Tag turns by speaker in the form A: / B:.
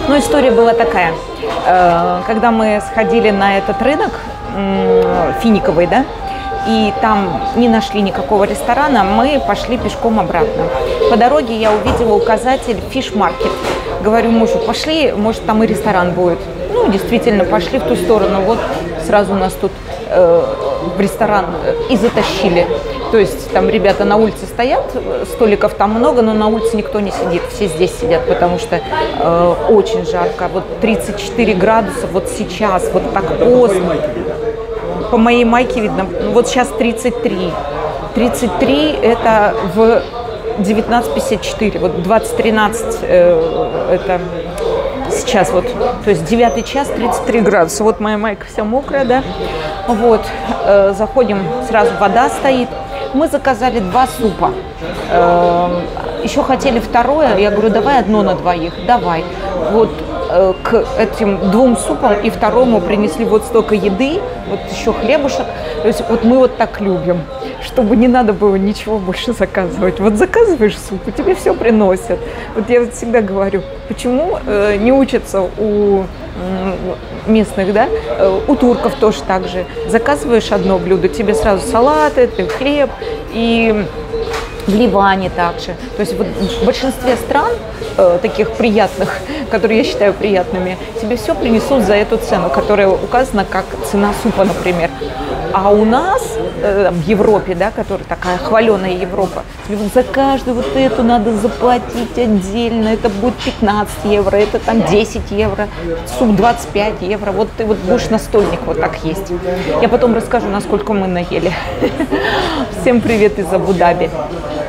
A: Но история была такая. Когда мы сходили на этот рынок финиковый, да, и там не нашли никакого ресторана, мы пошли пешком обратно. По дороге я увидела указатель «Fish Market». Говорю мужу: пошли, может, там и ресторан будет. Ну, действительно, пошли в ту сторону. Вот сразу нас тут в ресторан и затащили. То есть там ребята на улице стоят, столиков там много, но на улице никто не сидит, все здесь сидят, потому что очень жарко. Вот 34 градуса вот сейчас, вот так поздно. По моей майке видно, вот сейчас 33. 33 это в 19:54, вот 20:13 это сейчас вот, то есть 9 час, 33 градуса. Вот моя майка вся мокрая, да. Вот, заходим, сразу вода стоит. Мы заказали 2 супа. Еще хотели второе. Я говорю: давай одно на двоих. Давай. Вот к этим 2 супам и второму принесли вот столько еды, вот еще хлебушек. То есть вот мы вот так любим, чтобы не надо было ничего больше заказывать. Вот заказываешь суп, и тебе все приносят. Вот я вот всегда говорю, почему не учатся у местных, да, у турков тоже так же. Заказываешь одно блюдо, тебе сразу салаты, хлеб, и в Ливане также. То есть вот в большинстве стран таких приятных, которые я считаю приятными, тебе все принесут за эту цену, которая указана как цена супа, например. А у нас в Европе, да, которая такая хваленая Европа, тебе вот за каждую вот эту надо заплатить отдельно. Это будет 15 евро, это там 10 евро, суп 25 евро. Вот ты вот будешь на стольник вот так есть. Я потом расскажу, насколько мы наели. Всем привет из Абу-Даби.